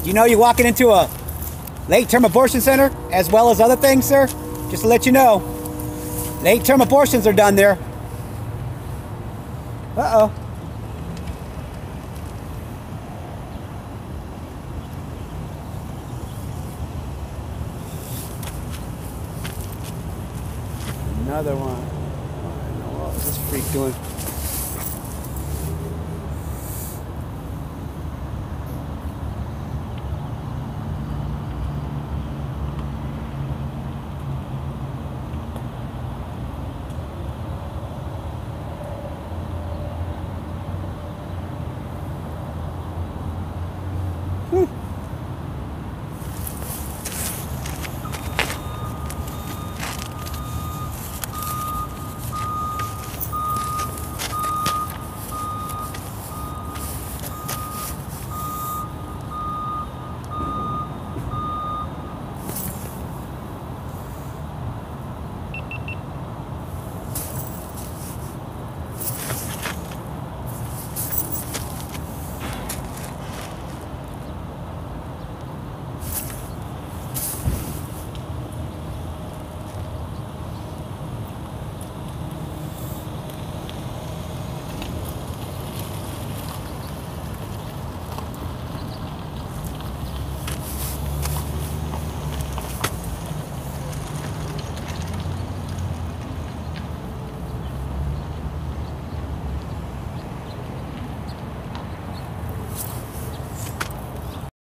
Do you know you're walking into a late-term abortion center as well as other things, sir? Just to let you know. Late-term abortions are done there. Uh-oh. Another one. What is this freak doing?